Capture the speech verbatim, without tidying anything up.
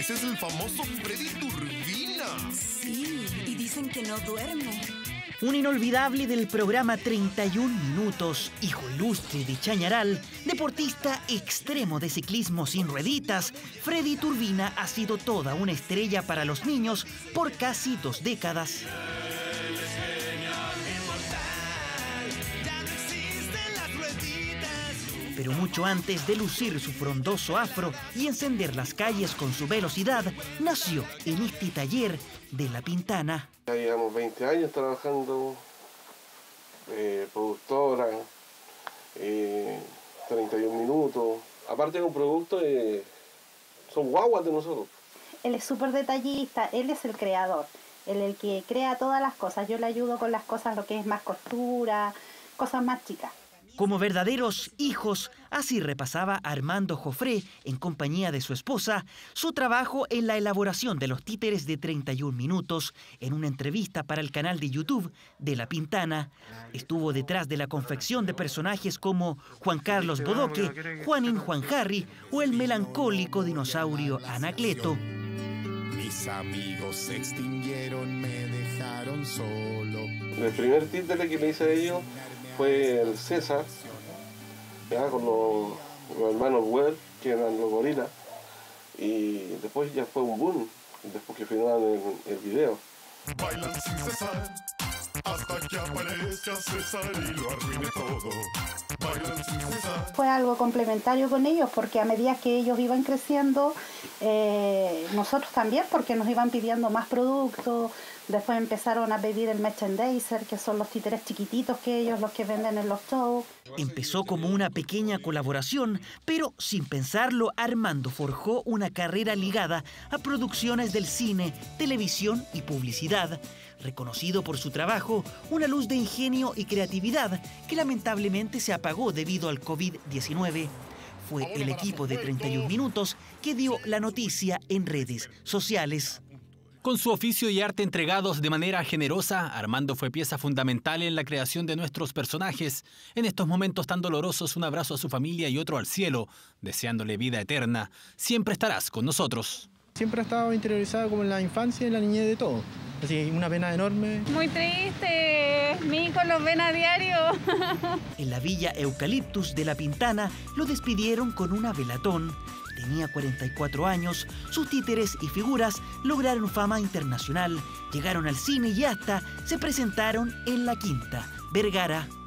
Ese es el famoso Freddy Turbina. Sí, y dicen que no duerme. Un inolvidable del programa treinta y un minutos, hijo ilustre de Chañaral, deportista extremo de ciclismo sin rueditas, Freddy Turbina ha sido toda una estrella para los niños por casi dos décadas. Pero mucho antes de lucir su frondoso afro y encender las calles con su velocidad, nació en este taller de La Pintana. Ya llevamos veinte años trabajando, eh, productora, eh, treinta y un minutos. Aparte de un producto, eh, son guaguas de nosotros. Él es súper detallista, él es el creador, él es el que crea todas las cosas. Yo le ayudo con las cosas, lo que es más costura, cosas más chicas. Como verdaderos hijos, así repasaba Armando Jofré, en compañía de su esposa, su trabajo en la elaboración de los títeres de treinta y un minutos en una entrevista para el canal de YouTube de La Pintana. Estuvo detrás de la confección de personajes como Juan Carlos Bodoque, Juanín Juan Harry o el melancólico dinosaurio Anacleto. Mis amigos se extinguieron, me dejaron solo. El primer títere que le hice a ellos fue el César, ya, con los, los hermanos Webb, que eran los gorilas, y después ya fue un boom, después que filmaron el, el video. Bailan sin cesar, hasta que aparezca César y lo arruine todo. Bailan sin cesar. Fue algo complementario con ellos, porque a medida que ellos iban creciendo, eh, nosotros también, porque nos iban pidiendo más productos. Después empezaron a pedir el merchandiser, que son los títeres chiquititos que ellos los que venden en los shows. Empezó como una pequeña colaboración, pero sin pensarlo, Armando forjó una carrera ligada a producciones del cine, televisión y publicidad. Reconocido por su trabajo, una luz de ingenio y creatividad que lamentablemente se apagó debido al COVID diecinueve. Fue el equipo de treinta y un minutos que dio la noticia en redes sociales. Con su oficio y arte entregados de manera generosa, Armando fue pieza fundamental en la creación de nuestros personajes. En estos momentos tan dolorosos, un abrazo a su familia y otro al cielo, deseándole vida eterna. Siempre estarás con nosotros. Siempre ha estado interiorizado como en la infancia y en la niñez de todo. Así, una pena enorme. Muy triste, mi hijo los ven a diario. En la villa Eucaliptus de La Pintana lo despidieron con una velatón. Tenía cuarenta y cuatro años, sus títeres y figuras lograron fama internacional, llegaron al cine y hasta se presentaron en La Quinta, Vergara.